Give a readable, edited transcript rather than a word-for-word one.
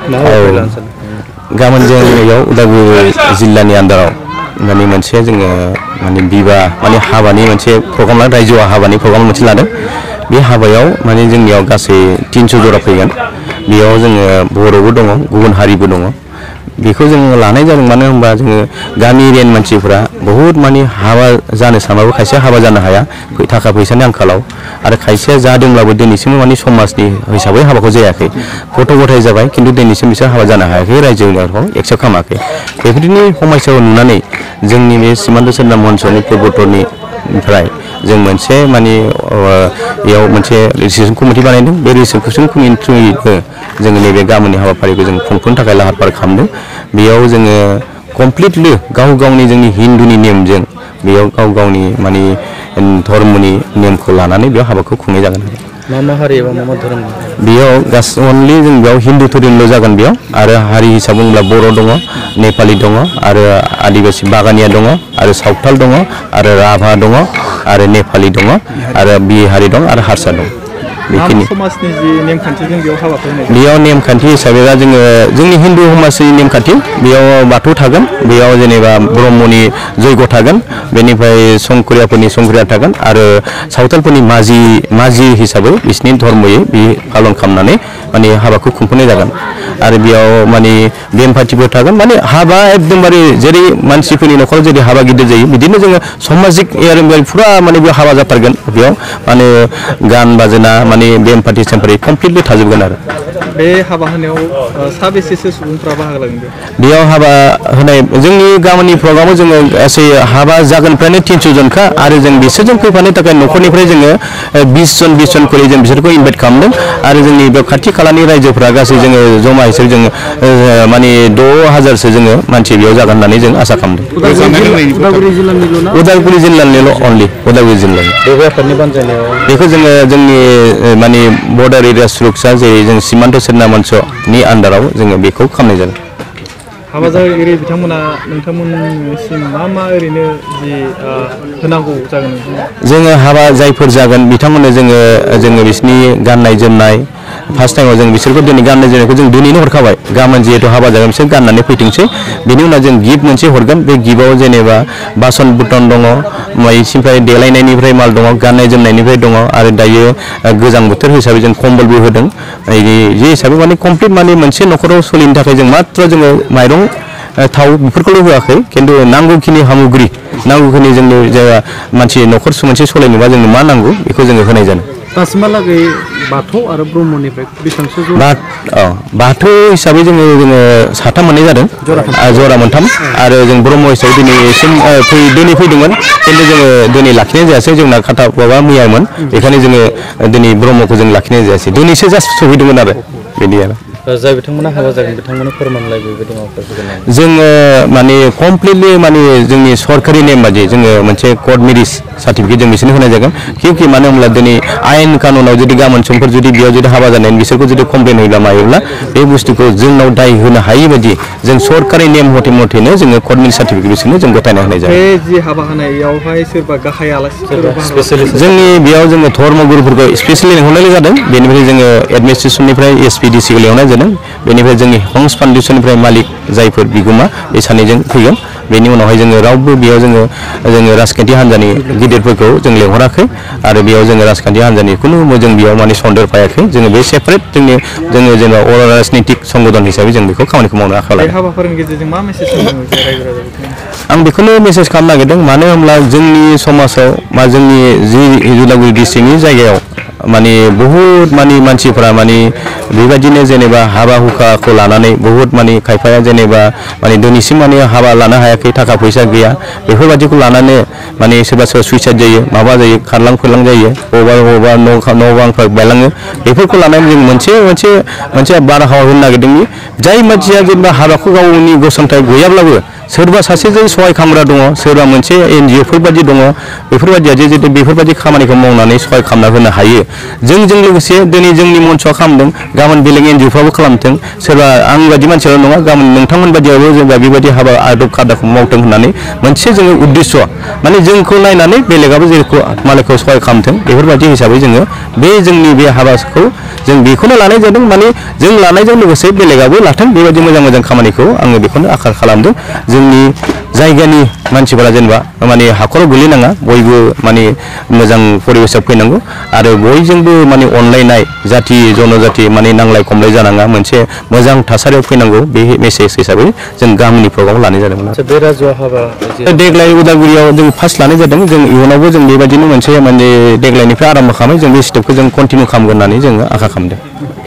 गाबोन जोंनियाव उदालगुरि जिल्लानि आन्दाराव माने मोनसे जोङो माने बिबा माने हाबानि मोनसे प्रग्राम रायजोआव हाबानि प्रग्राम मोनसे लादों। बे हाबायाव माने जोंनियाव गासै 300 जरा फैगोन। बेयाव जोङो बर'बो दङ, गुबुन हारिबो दङ। बेखौ जोङो लानाय जादों मानो होनबा जोङो गामि एरियानि मानसिफ्रा बहुत माने हाबा जानो सानबाबो खायसे हाबा जानो हाया थाखा फैसानि आंखालाव, आरो खायसेया जादोंब्लाबो दिनैसिम माने समाजनि हिसाबै हाबाखौ जायाखै। गथ' गथाय जाबाय खिन्थु दिनैसिम बिसोर हाबा जानो हायाखै, रायजोआव एक्सेप्ट खालामाखै। बेफोरनि समस्याखौ नुनानै जोंनि बे सिमान्त सेरना मन्चनि पूर्बोत्तरनिफ्राय जों मोनसे माने बेयाव मोनसे रिसेपसन कमिटि बानायदों। बे रिसेपसन कमिटिनि थ्रुयैनो जोङो नैबे गाबोननि हाबाफारिखौ जों खुंफुंनो थाखाय लाहार फाहार खालामदों। बेयाव जोङो कमप्लिटलि गाव गावनि जोंनि हिन्दुनि नेमजों बेयाव गाव गावनि माने धर्मनि नेमखौ लानानै बेयाव हाबाखौ खुंनाय जागोन। मा हारि एबा मा धोरोम? बेयाव गासै अनलि जों बेयाव हिन्दु धोरोमल' जागोन। बेयाव आरो हारि हिसाबै बुङोब्ला बर' दङ, नेपालि दङ, आरो आदिबासि बागानिया दङ, आरो सावथाल दङ, आरो राभा दङ, आरो नेपालि दङ, आरो बिहारि दं, आरो हारसा दं। बेखिनि समाजनि जि नेमखान्थिजों बेयाव हाबाखौ होनाय जायो। बेयाव नेमखान्थि हिसाबै दा जोङो जोंनि हिन्दु समाजनि नेमखान्थि बेयाव बाथौ थागोन, बेयाव जेनेबा ब्रह्मनि जयग' थागोन, बेनिफ्राय संकरियाफोरनि संकरिया थागोन, आरो सावथालफोरनि माजि हिसाबै बिसिनि धर्मयै बे पालन खालामनानै माने हाबाखौ खुंफुंनाय जागोन। आरो बेयाव माने बेमफाथिफोर थागोन। माने हाबा एकदमबारे जेरै मानसिफोरनि न'खराव जेरै हाबा गिदिर जायो बिदिनो जोङो समाजिक फुरा माने बेयाव हाबा जाथारगोन। बेयाव माने गान बाजना माने बेमफाथि सेमफाथि कमप्लिटलि थाजोबगोन। आरो बे हाबा होनायाव साबेसेसो सुबुंफ्रा बाहागो लागोन? बेयाव हाबा होनाय जोंनि गामिनि प्रग्रामाव जोङो गासै हाबा जागोनफ्रायनो 300 जनखा, आरो जों बिसोरजों फैफानो थाखाय न'खरनिफ्राय जोङो 20 जन खरि जों बिसोरखौ इनभाइट खालामदों। आरो जोंनि बे खाथि खालानि रायजोफ्रा गासै जोङो जमा हिसाबै जोङो माने 6000सो जोङो मानसि बेयाव जागोन होननानै जों आसा खालामदों। उदालगुरि जिल्लानिल' अनलि उदालगुरि जिल्लानि बेखौ जोङो जोंनि माने बर्डार एरिया सुरक्षा जेरै जों सिमान्त सेरना मन्चनि आन्दाराव जोङो बेखौ खालामनाय जादों। हाबा जागिरि बिथांमोना नोंथांमोननिसिम मा ओरैनो जि होनांगौ जागोन? जोङो हाबा जायफोर जागोन बिथांमोननो जोङो बिसिनि गाननाय जोमनाय फार्स्ट टाइमाव जों बिसोरखौ दिनै गाननाय जोमनायखौ जों दिनैनो हरखाबाय। गाबोन जिहेतु हाबा जागोन बिसोर गाननानै फैथोंसै। बेनि उनाव जों गिफ्ट मोनसे हरगोन। बे गिफ्टआव जेनेबा बासन बुतन दङ, इसिनिफ्राय देलायनायनिफ्राय माल दङ, गाननाय जोमनायनिफ्राय दङ, आरो दायो गोजां बोथोर हिसाबै जों कम्बलबो होदों। जे हिसाबै माने कमप्लिट माने मोनसे न'खराव सोलिनो थाखाय जों मात्र जोङो माइरं थाव बेफोरखौल' होआखै, खिन्थु नांगौखिनि सामग्रि नांगौखिनि जोंनि जायगा मानसि न'खर मोनसे सलायनोबा जोंनो मा नांगौ बेखौ जोङो होनाय जादों। दासिमहालागै बाथौ आरो ब्रह्मनिफ्राय बेसेबांसो बाथौ हिसाबै जोङो साथाम मोननाय जादों, जरा मोनथाम, आरो जों ब्रह्म हिसाबै दिनैसिम दिनै फैदोंमोन, खिन्थु जोङो दिनै लाखिनाय जायासै। जोंना खाथा माबा मैयामोन, बेखायनो जोङो दिनै ब्रह्मखौ जों लाखिनाय जायासै। दिनैसो जास्ट सफैदोंमोन आरो बिदि आरो जाय बिथांमोना हाबा जागोन बिथांमोननो फोरमानलाइ बेबायदि माबाफोर होगोन नामा? जोङो माने कमप्लिटलि माने जोंनि सरकारि नेम बायदि जोङो मोनसे कर्ट मेरिज सार्टिफिकेट जों बिसोरनो होनाय जागोन। कि मानो होनब्ला दिनै आयेन कानुनाव जुदि गाबोन समफोर जुदि बेयाव जुदि हाबा जानाय बिसोरखौ जुदि कमप्लेन होयोब्ला मायोब्ला बे बुस्थुखौ जोंनाव दाय होनो हायि बायदि जों सरकारि नेम मथेनो जोङो कर्ट मेरिज सार्टिफिकेट बिसोरनो जों गथायना होनाय जायो। बे जि हाबा होनायावहाय सोरबा गाहाय आलासि जोंनि बेयाव जोङो धर्म गुरुफोरखौ स्पेसियेलि लिंहरनाय जादों। बेनिफ्राय जोङो एडमिनिस्ट्रेसननिफ्राय SPDC खौ लिंहरनाय जादों। बेनिफ्राय जोंनि हंस फाउन्डेसननिफ्राय मालिक जायफोर बिगोमा बे सानैजों फैगोन। बेनि उनावहाय जोङो रावबो बेयाव जोङो राजखान्थि हान्जानि गिदिरफोरखौ जों लिंहराखै, आरो बेयाव जोङो राजखान्थि हान्जानि खुनु जों बेयाव माने सन्देरफायाखै। जोङो बे सेपारेट जोङो जेनेबा राजनितिक संगठन हिसाबै जों बेखौ खामानिखौ मावनो आखायाव लादों। हाबाफारिनि गेजेरजों मा मेसेज होनो रायजो राजाफोरनो? आं बेखौनो मेसेज खालामनो नागिरदों, मानो होनब्ला जोंनि समाजाव बा जोंनि जि उदालगुरि डिस्ट्रिक्टनि जायगायाव माने बहुद माने मानसिफोरा माने बेबायदिनो जेनेबा हाबा हुखाखौ लानानै बहुद माने खायफाया जेनेबा माने दिनैसिम माने हाबा लानो हायाखै, थाखा फैसा गैया, बेफोरबायदिखौ लानानै माने सोरबा सुइसाइड जायो, माबा जायो, खारलां खुरलां जायो, बबेबा न' बांफ्रा बायलाङो। बेफोरखौ लानानै जों मोनसे बारहावा होनो नागिरदों। जाय मानसिया जेनेबा हाबाखौ गावनि गसंथाइ गैयाब्लाबो सोरबा सासेजों सहाय खालामग्रा दङ, सोरबा मोनसे NGO बायदि दङ, बेफोरबायदिया जे बेफोरबायदि खामानिखौ मावनानै सहाय खालामना होनो हायो। जोंजों लोगोसे दिनै जोंनि मन्चआ खालामदों, गाबोन बेलेग NGO खालामथों। सोरबा आं बायदि मानसियाल' नङा, गाबोन नोंथांमोन बायदियाबो जेनेबा बेबायदि हाबा आदब खायदाखौ मावथों होननानै मोनसे जोङो उद्देश्य माने जोंखौ नायनानै बेलेगाबो जेखौ मालायखौ सहाय खालामथों, बेफोरबायदि हिसाबै जोङो बे जोंनि बे हाबाखौ जों बेखौनो लानाय जादों माने जों लानायजों लोगोसे बेलेगाबो लाथों बेबायदि मोजां मोजां खामानिखौ आङो बेखौनो आखा खालामदों जोंनि जायगानि मानसिफोरा जेनेबा माने हाखराव गोलैनाङा बयबो माने मोजां परिबेसाव फैनांगौ आरो बयजोंबो माने अनलायनाय जाथि जनजाति माने नांलाय खमलाय जानाङा मोनसे मोजां थासारियाव फैनांगौ बे मेसेज हिसाबै जों गामिनि प्रग्राम लानाय जादोंमोन आरो बे राजुआ हाबा देग्लाय उदालगुरियाव जों फार्स्ट लानाय जादों जों इयुनावबो जों बेबायदिनो मोनसे माने देग्लायनिफ्राय आराम्भ खालामो जों बे स्टेपखौ जों कन्टिनिउ खालामगोन होननानै जोङो आखा खालामदों